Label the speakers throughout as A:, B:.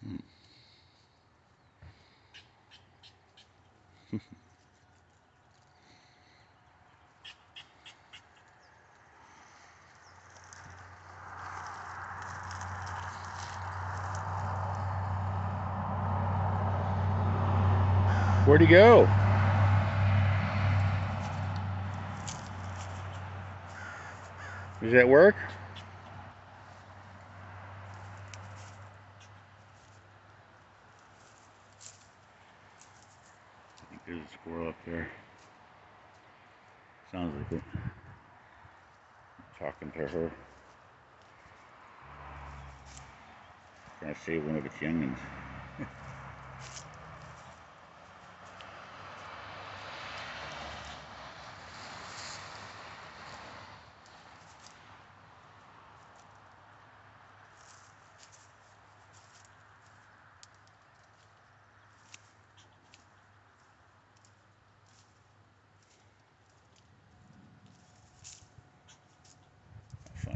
A: Hmm. Where'd he go? Does that work? I think there's a squirrel up there. Sounds like it. I'm talking to her. Trying to save one of its youngins. Funny.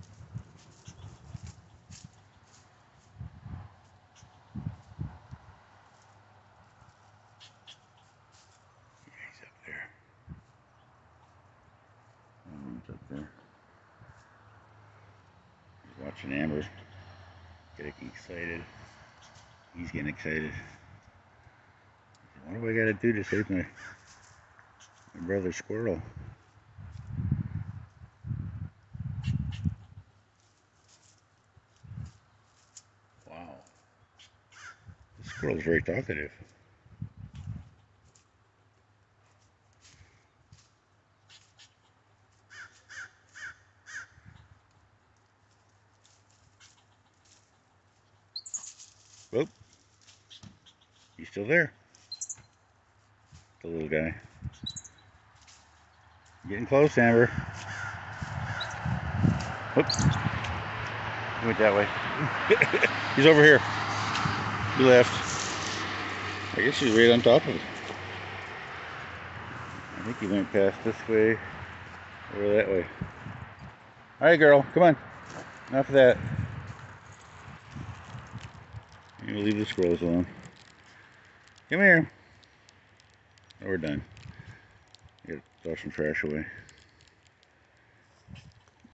A: Yeah, he's up there. He's up there. He's watching Amber. Getting excited. He's getting excited. What do I gotta do to save my brother squirrel? Wow. The squirrel's very talkative. Whoop. He's still there. The little guy. Getting close, Amber. Whoops. He went that way. He's over here. He left. I guess he's right on top of it. I think he went past this way or that way. Alright, girl, come on. Enough of that. I'm gonna leave the squirrels alone. Come here. Oh, we're done. Gotta throw some trash away.